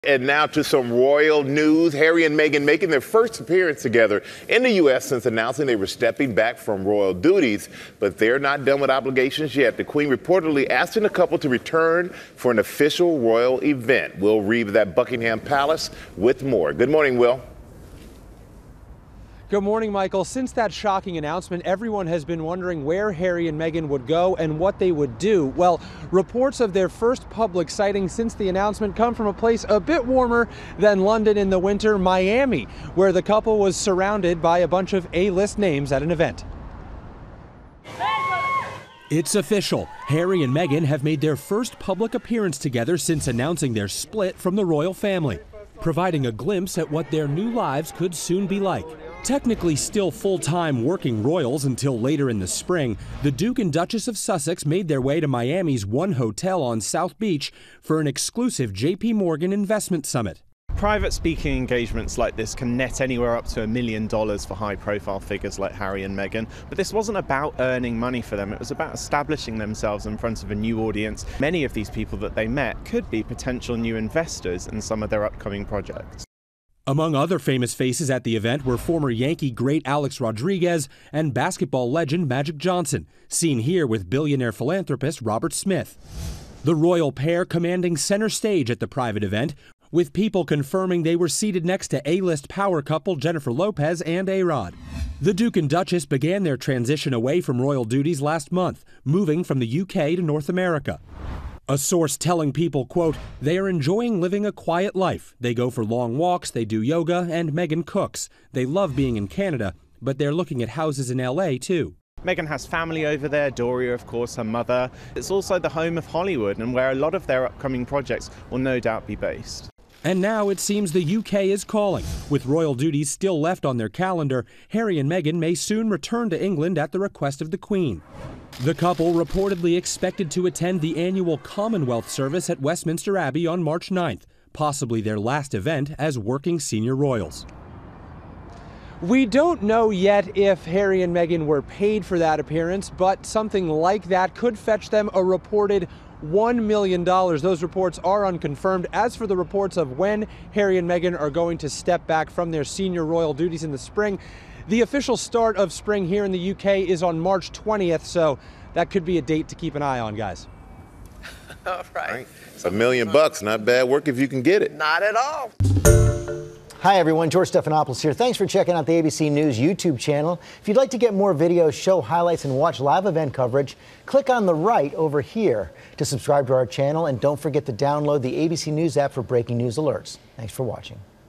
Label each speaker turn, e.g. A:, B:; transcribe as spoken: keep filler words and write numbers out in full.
A: And now to some royal news. Harry and Meghan making their first appearance together in the U S since announcing they were stepping back from royal duties. But they're not done with obligations yet. The Queen reportedly asking the couple to return for an official royal event. Will Reeves at Buckingham Palace with more. Good morning, Will.
B: Good morning, Michael. Since that shocking announcement, everyone has been wondering where Harry and Meghan would go and what they would do. Well, reports of their first public sighting since the announcement come from a place a bit warmer than London in the winter, Miami, where the couple was surrounded by a bunch of A-list names at an event.
C: It's official. Harry and Meghan have made their first public appearance together since announcing their split from the royal family, providing a glimpse at what their new lives could soon be like. Technically still full-time working royals until later in the spring, the Duke and Duchess of Sussex made their way to Miami's One Hotel on South Beach for an exclusive J P Morgan investment summit.
D: Private speaking engagements like this can net anywhere up to a million dollars for high-profile figures like Harry and Meghan, but this wasn't about earning money for them. It was about establishing themselves in front of a new audience. Many of these people that they met could be potential new investors in some of their upcoming projects.
C: Among other famous faces at the event were former Yankee great Alex Rodriguez and basketball legend Magic Johnson, seen here with billionaire philanthropist Robert Smith. The royal pair commanding center stage at the private event, with people confirming they were seated next to A-list power couple Jennifer Lopez and A-Rod. The Duke and Duchess began their transition away from royal duties last month, moving from the U K to North America. A source telling people, quote, they are enjoying living a quiet life. They go for long walks, they do yoga, and Meghan cooks. They love being in Canada, but they're looking at houses in L A too.
D: Meghan has family over there, Doria, of course, her mother. It's also the home of Hollywood and where a lot of their upcoming projects will no doubt be based.
C: And now it seems the U K is calling. With royal duties still left on their calendar, Harry and Meghan may soon return to England at the request of the Queen. The couple reportedly expected to attend the annual Commonwealth service at Westminster Abbey on March ninth, possibly their last event as working senior royals.
B: We don't know yet if Harry and Meghan were paid for that appearance, but something like that could fetch them a reported one million dollars. Those reports are unconfirmed. As for the reports of when Harry and Meghan are going to step back from their senior royal duties in the spring, the official start of spring here in the U K is on March twentieth, so that could be a date to keep an eye on, guys.
A: All right. It's a million bucks. Not bad work if you can get it.
E: Not at all.
F: Hi, everyone. George Stephanopoulos here. Thanks for checking out the A B C News YouTube channel. If you'd like to get more videos, show highlights, and watch live event coverage, click on the right over here to subscribe to our channel. And don't forget to download the A B C News app for breaking news alerts. Thanks for watching.